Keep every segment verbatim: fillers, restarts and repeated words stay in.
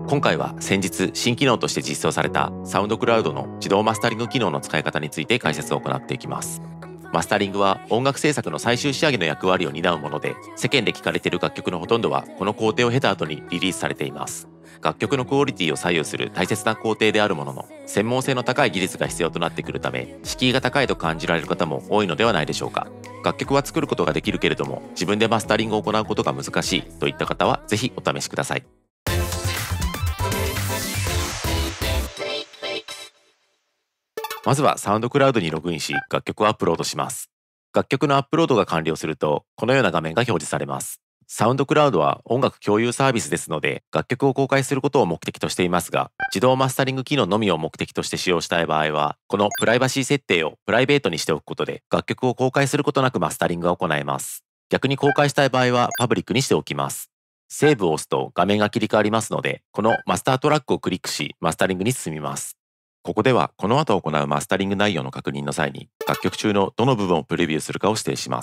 今回は先日新機能として実装されたサウンドクラウドの自動マスタリング機能の使い方について解説を行っていきます。マスタリングは音楽制作の最終仕上げの役割を担うもので、世間で聴かれている楽曲のほとんどはこの工程を経た後にリリースされています。楽曲のクオリティを左右する大切な工程であるものの、専門性の高い技術が必要となってくるため、敷居が高いと感じられる方も多いのではないでしょうか。楽曲は作ることができるけれども、自分でマスタリングを行うことが難しいといった方はぜひお試しください。まずはサウンドクラウドにログインし、楽曲をアップロードします。楽曲のアップロードが完了すると、このような画面が表示されます。サウンドクラウドは音楽共有サービスですので、楽曲を公開することを目的としていますが、自動マスタリング機能のみを目的として使用したい場合は、このプライバシー設定をプライベートにしておくことで、楽曲を公開することなくマスタリングが行えます。逆に公開したい場合はパブリックにしておきます。セーブを押すと画面が切り替わりますので、このマスタートラックをクリックし、マスタリングに進みます。ここではこの後行うマスタリング内容の確認の際に、楽曲中のどの部分をプレビューするかを指定します。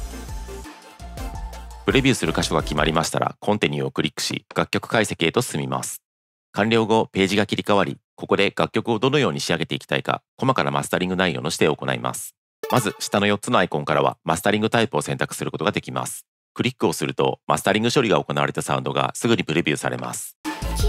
プレビューする箇所が決まりましたら、コンティニューをクリックし、楽曲解析へと進みます。完了後、ページが切り替わり、ここで楽曲をどのように仕上げていきたいか、細かなマスタリング内容の指定を行います。まず、下のよっつのアイコンからは、マスタリングタイプを選択することができます。クリックをすると、マスタリング処理が行われたサウンドがすぐにプレビューされます。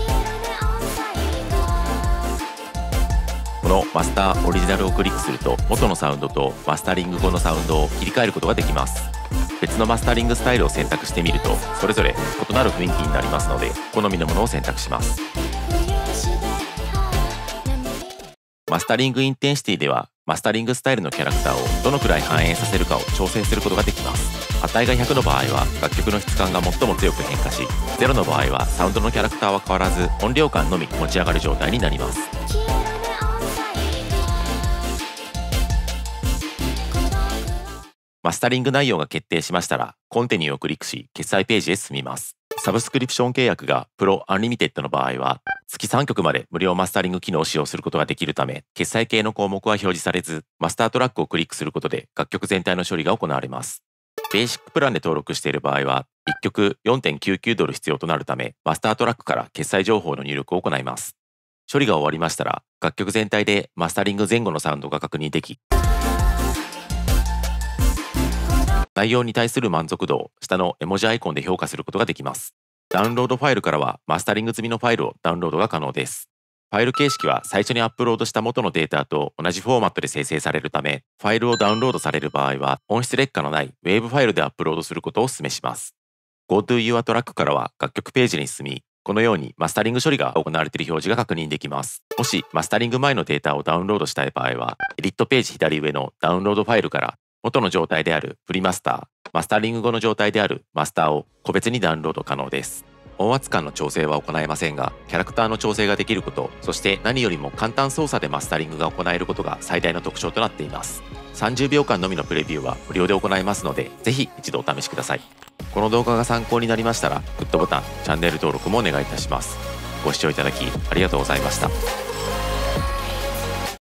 このマスターオリジナルをクリックすると、元のサウンドとマスタリング後のサウンドを切り替えることができます。別のマスタリングスタイルを選択してみると、それぞれ異なる雰囲気になりますので、好みのものを選択します。マスタリングインテンシティでは、マスタリングスタイルのキャラクターをどのくらい反映させるかを調整することができます。値がひゃくの場合は楽曲の質感が最も強く変化し、ゼロの場合はサウンドのキャラクターは変わらず音量感のみ持ち上がる状態になります。マスタリング内容が決定しましたら、コンティニューをクリックし、決済ページへ進みます。サブスクリプション契約がプロアンリミテッドの場合は、月さんきょくまで無料マスタリング機能を使用することができるため、決済系の項目は表示されず、マスタートラックをクリックすることで楽曲全体の処理が行われます。ベーシックプランで登録している場合は、いっきょく よんてんきゅうきゅうドル必要となるため、マスタートラックから決済情報の入力を行います。処理が終わりましたら、楽曲全体でマスタリング前後のサウンドが確認でき、内容に対する満足度を下の絵文字アイコンで評価することができます。ダウンロードファイルからはマスタリング済みのファイルをダウンロードが可能です。ファイル形式は最初にアップロードした元のデータと同じフォーマットで生成されるため、ファイルをダウンロードされる場合は音質劣化のない ウェーブ ファイルでアップロードすることをお勧めします。GoToYourTrack からは楽曲ページに進み、このようにマスタリング処理が行われている表示が確認できます。もしマスタリング前のデータをダウンロードしたい場合は、エディットページ左上のダウンロードファイルから元の状態であるプリマスター、マスタリング後の状態であるマスターを個別にダウンロード可能です。音圧感の調整は行えませんが、キャラクターの調整ができること、そして何よりも簡単操作でマスタリングが行えることが最大の特徴となっています。さんじゅうびょうかんのみのプレビューは無料で行えますので、ぜひ一度お試しください。この動画が参考になりましたら、グッドボタン、チャンネル登録もお願いいたします。ご視聴いただきありがとうございました。